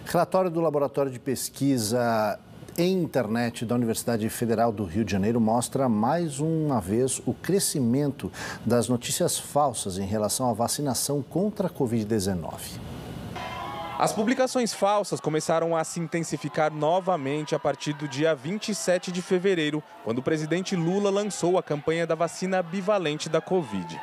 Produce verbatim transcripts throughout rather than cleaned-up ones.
Relatório do Laboratório de Pesquisa em Internet da Universidade Federal do Rio de Janeiro mostra mais uma vez o crescimento das notícias falsas em relação à vacinação contra a covid dezenove. As publicações falsas começaram a se intensificar novamente a partir do dia vinte e sete de fevereiro, quando o presidente Lula lançou a campanha da vacina bivalente da Covid.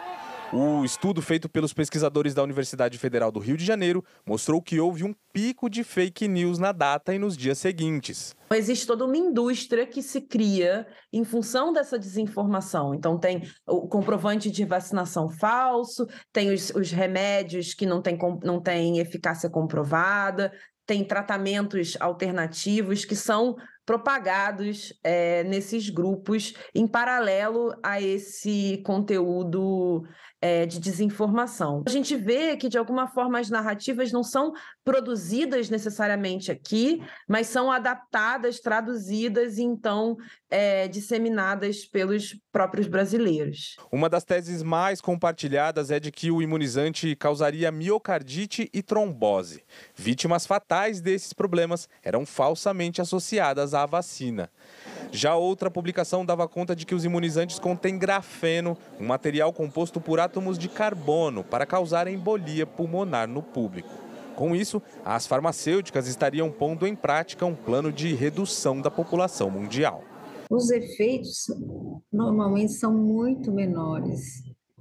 O estudo feito pelos pesquisadores da Universidade Federal do Rio de Janeiro mostrou que houve um pico de fake news na data e nos dias seguintes. Existe toda uma indústria que se cria em função dessa desinformação. Então, tem o comprovante de vacinação falso, tem os, os remédios que não têm não tem eficácia comprovada, tem tratamentos alternativos que são propagados é, nesses grupos em paralelo a esse conteúdo é, de desinformação. A gente vê que, de alguma forma, as narrativas não são produzidas necessariamente aqui, mas são adaptadas, traduzidas e, então, é, disseminadas pelos próprios brasileiros. Uma das teses mais compartilhadas é de que o imunizante causaria miocardite e trombose. Vítimas fatais desses problemas eram falsamente associadas à vacina. Já outra publicação dava conta de que os imunizantes contêm grafeno, um material composto por átomos de carbono, para causar embolia pulmonar no público. Com isso, as farmacêuticas estariam pondo em prática um plano de redução da população mundial. Os efeitos normalmente são muito menores,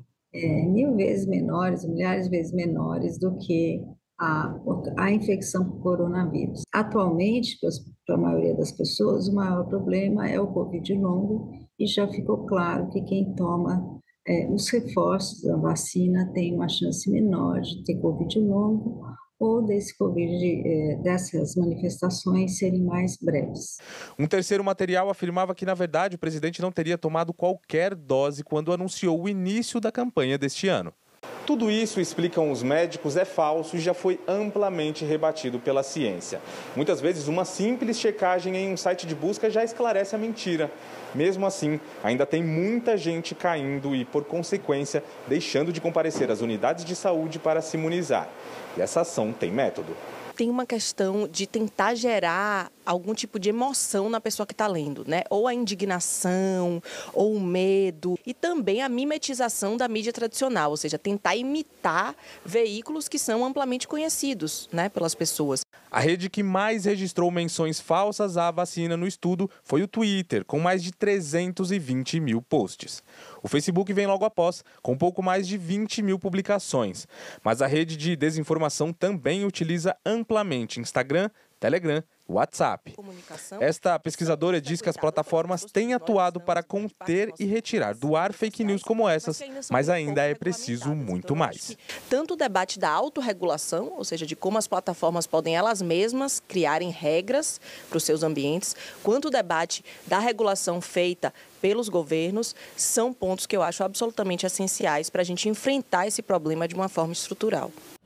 é, mil vezes menores, milhares de vezes menores do que a, a infecção por coronavírus. Atualmente, para a maioria das pessoas, o maior problema é o Covid longo e já ficou claro que quem toma é, os reforços da vacina tem uma chance menor de ter Covid longo ou desse COVID, dessas manifestações serem mais breves. Um terceiro material afirmava que, na verdade, o presidente não teria tomado qualquer dose quando anunciou o início da campanha deste ano. Tudo isso, explicam os médicos, é falso e já foi amplamente rebatido pela ciência. Muitas vezes, uma simples checagem em um site de busca já esclarece a mentira. Mesmo assim, ainda tem muita gente caindo e, por consequência, deixando de comparecer às unidades de saúde para se imunizar. E essa ação tem método. Tem uma questão de tentar gerar algum tipo de emoção na pessoa que está lendo, né? Ou a indignação, ou o medo, e também a mimetização da mídia tradicional, ou seja, tentar imitar veículos que são amplamente conhecidos, né, pelas pessoas. A rede que mais registrou menções falsas à vacina no estudo foi o Twitter, com mais de trezentos e vinte mil posts. O Facebook vem logo após, com pouco mais de vinte mil publicações. Mas a rede de desinformação também utiliza amplamente Instagram, Telegram, WhatsApp. Esta pesquisadora diz que as plataformas têm atuado para conter e retirar do ar fake news como essas, mas ainda é preciso muito mais. Tanto o debate da autorregulação, ou seja, de como as plataformas podem elas mesmas criarem regras para os seus ambientes, quanto o debate da regulação feita pelos governos, são pontos que eu acho absolutamente essenciais para a gente enfrentar esse problema de uma forma estrutural.